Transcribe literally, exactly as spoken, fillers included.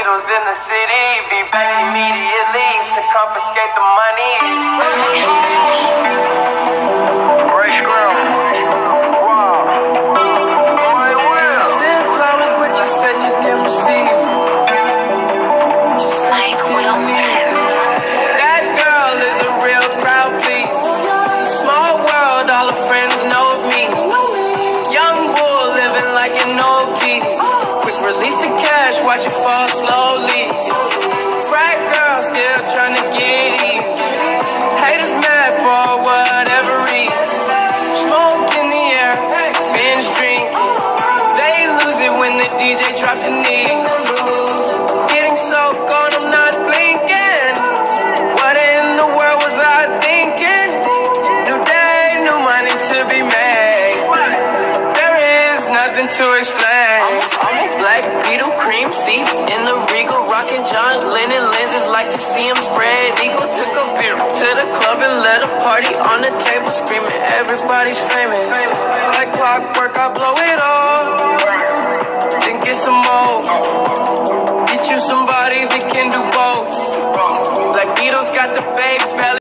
Beatles in the city, be back immediately to confiscate the money. Ray Scrum. Wow. My will. Send flowers, but you said you didn't receive. You said you didn't need. That girl is a real crowd, please. Small world, all her friends know of me. Young bull living like an old geese. Quick release the cash, watch it fall slowly. Frat girl still trying to get even. Haters mad for whatever reason. Smoke in the air, binge drink. They lose it when the D J drops the knee. Getting so gone, I'm not blinking. What in the world was I thinking? New day, new money to be made. There is nothing to explain. I'm a black Beetle, cream seats in the Regal, rocking John Lennon lenses, like to see him spread eagle. Took a beer to the club and let a party on the table, screaming everybody's famous. Like clockwork, I blow it all, then get some more. Get you somebody that can do both. Black Beatles got the babes belly.